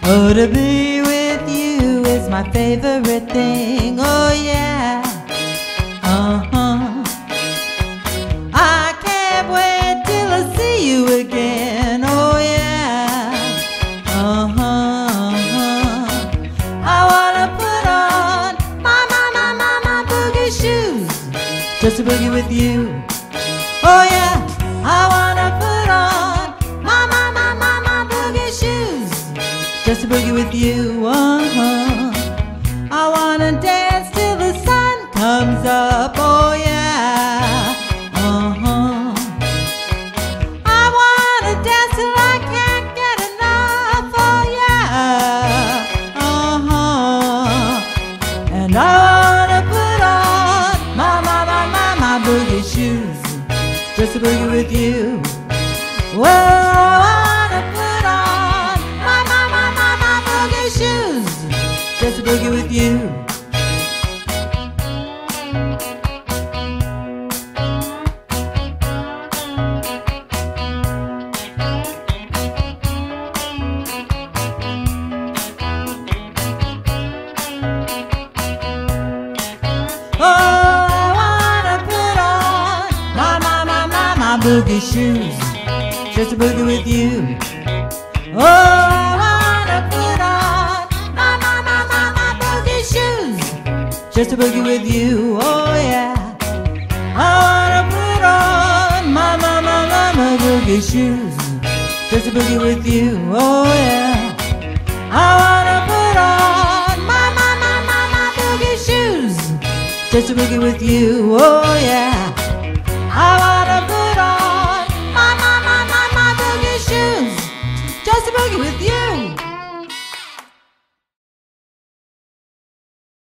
Oh, to be with you is my favorite thing. Oh yeah, I can't wait till I see you again. Oh yeah, I wanna put on my boogie shoes just to boogie with you. Oh yeah, I wanna put on my boogie shoes just to boogie with you. I wanna dance till the sun comes up. Oh yeah, I wanna dance till I can't get enough. Oh yeah, and I wanna put on my boogie shoes just to boogie with you. Well, I wanna put on my boogie shoes just to boogie with you. Boogie shoes just to boogie with you. Oh, I wanna put on my boogie shoes just to boogie with you. Oh yeah, I wanna put on my boogie shoes just to boogie with you. Oh yeah, I wanna put on my boogie shoes just to boogie with you. Oh yeah, I wanna put on my boogie shoes just to boogie with you.